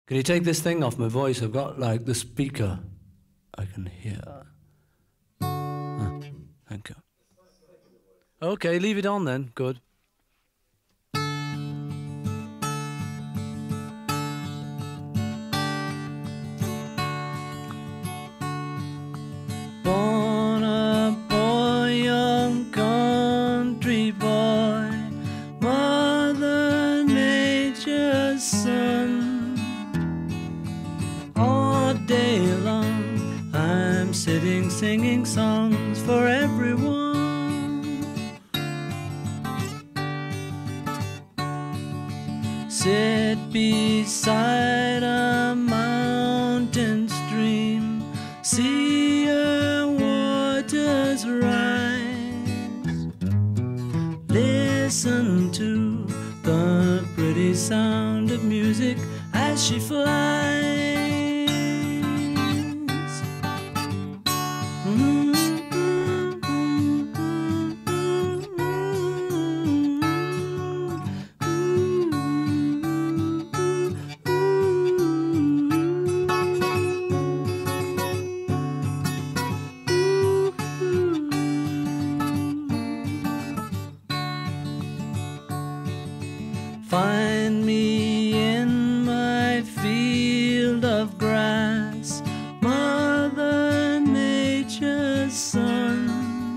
Can you take this thing off my voice? I've got like the speaker I can hear. Thank you. Okay, leave it on then. Good. Born a boy, young country boy, Mother Nature's son. All day long I'm sitting singing songs for everyone. Sit beside a mountain stream, see her waters rise, listen to the pretty sound of music as she flies. Find me in my field of grass, Mother Nature's son.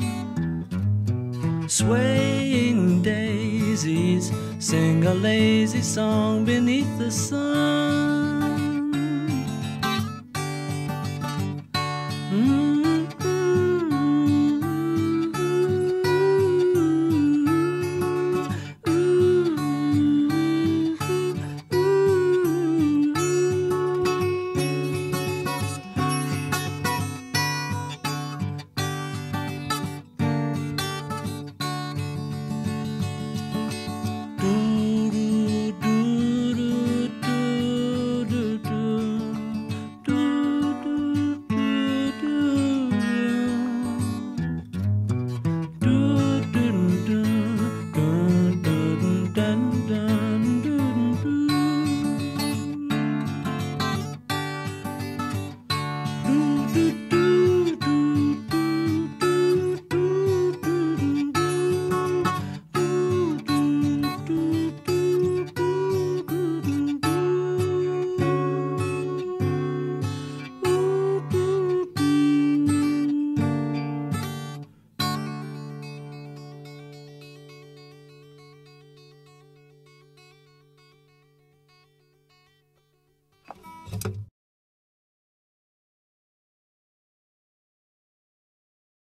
Swaying daisies sing a lazy song beneath the sun.